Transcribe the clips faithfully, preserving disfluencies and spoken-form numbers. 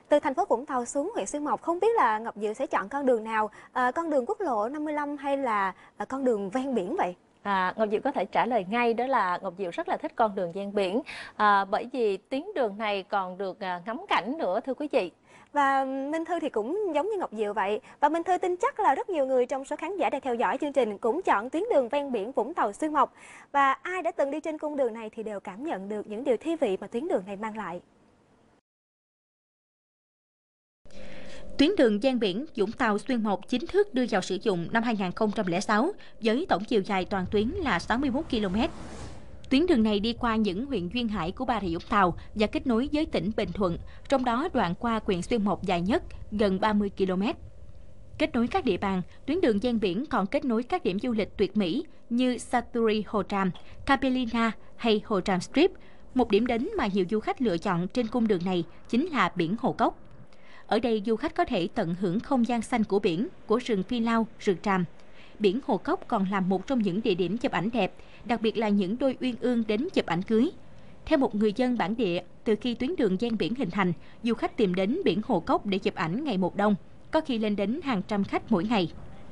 Từ thành phố Vũng Tàu xuống huyện Xuyên Mộc, không biết là Ngọc Diệu sẽ chọn con đường nào, à, con đường quốc lộ năm mươi lăm hay là à, con đường ven biển vậy? À, Ngọc Diệu có thể trả lời ngay đó là Ngọc Diệu rất là thích con đường ven biển, à, bởi vì tuyến đường này còn được à, ngắm cảnh nữa thưa quý vị. Và Minh Thư thì cũng giống như Ngọc Diệu vậy. Và Minh Thư tin chắc là rất nhiều người trong số khán giả đang theo dõi chương trình cũng chọn tuyến đường ven biển Vũng Tàu Xuyên Mộc. Và ai đã từng đi trên cung đường này thì đều cảm nhận được những điều thi vị mà tuyến đường này mang lại. Tuyến đường ven biển Vũng Tàu Xuyên Mộc chính thức đưa vào sử dụng năm hai nghìn không trăm lẻ sáu với tổng chiều dài toàn tuyến là sáu mươi mốt ki lô mét. Tuyến đường này đi qua những huyện duyên hải của Bà Rịa Vũng Tàu và kết nối với tỉnh Bình Thuận, trong đó đoạn qua huyện Xuyên Mộc dài nhất, gần ba mươi ki lô mét. Kết nối các địa bàn, tuyến đường ven biển còn kết nối các điểm du lịch tuyệt mỹ như Saturi Hồ Tràm, Capelina hay Hồ Tràm Strip. Một điểm đến mà nhiều du khách lựa chọn trên cung đường này chính là biển Hồ Cốc. Ở đây du khách có thể tận hưởng không gian xanh của biển, của rừng phi lao, rừng tràm. Biển Hồ Cốc còn là một trong những địa điểm chụp ảnh đẹp, đặc biệt là những đôi uyên ương đến chụp ảnh cưới. Theo một người dân bản địa, từ khi tuyến đường ven biển hình thành, du khách tìm đến biển Hồ Cốc để chụp ảnh ngày một đông, có khi lên đến hàng trăm khách mỗi ngày.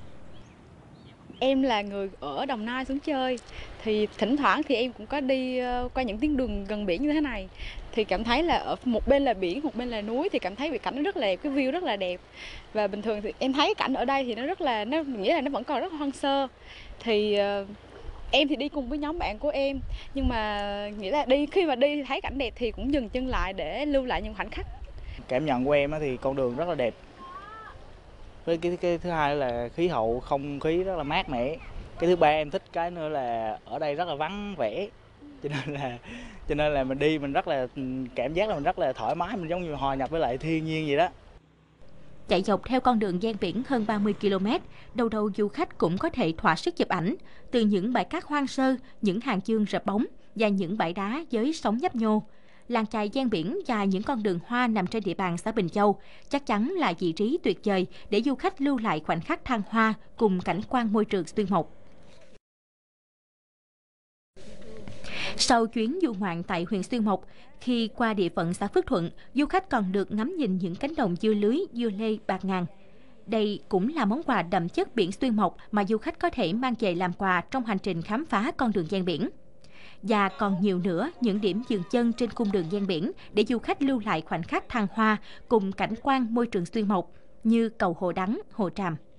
Em là người ở Đồng Nai xuống chơi, thì thỉnh thoảng thì em cũng có đi qua những tuyến đường gần biển như thế này. Thì cảm thấy là ở một bên là biển, một bên là núi, thì cảm thấy cái cảnh nó rất là đẹp, cái view rất là đẹp. Và bình thường thì em thấy cảnh ở đây thì nó rất là, nó nghĩa là nó vẫn còn rất hoang sơ. Thì uh, em thì đi cùng với nhóm bạn của em, nhưng mà nghĩa là đi khi mà đi thấy cảnh đẹp thì cũng dừng chân lại để lưu lại những khoảnh khắc. Cảm nhận của em thì con đường rất là đẹp. Với cái, cái thứ hai là khí hậu, không khí rất là mát mẻ. Cái thứ ba em thích cái nữa là ở đây rất là vắng vẻ, cho nên là cho nên là mình đi mình rất là cảm giác là mình rất là thoải mái, mình giống như hòa nhập với lại thiên nhiên vậy đó. Chạy dọc theo con đường ven biển hơn ba mươi ki lô mét, đầu đầu du khách cũng có thể thỏa sức chụp ảnh từ những bãi cát hoang sơ, những hàng chương rợp bóng và những bãi đá với sóng nhấp nhô. Làng chài ven biển và những con đường hoa nằm trên địa bàn xã Bình Châu chắc chắn là vị trí tuyệt vời để du khách lưu lại khoảnh khắc thăng hoa cùng cảnh quan môi trường Xuyên Mộc. Sau chuyến du ngoạn tại huyện Xuyên Mộc, khi qua địa phận xã Phước Thuận, du khách còn được ngắm nhìn những cánh đồng dưa lưới, dưa lê bạt ngàn. Đây cũng là món quà đậm chất biển Xuyên Mộc mà du khách có thể mang về làm quà trong hành trình khám phá con đường ven biển. Và còn nhiều nữa những điểm dừng chân trên cung đường ven biển để du khách lưu lại khoảnh khắc thăng hoa cùng cảnh quan môi trường Xuyên Mộc như cầu Hồ Đắng, Hồ Tràm.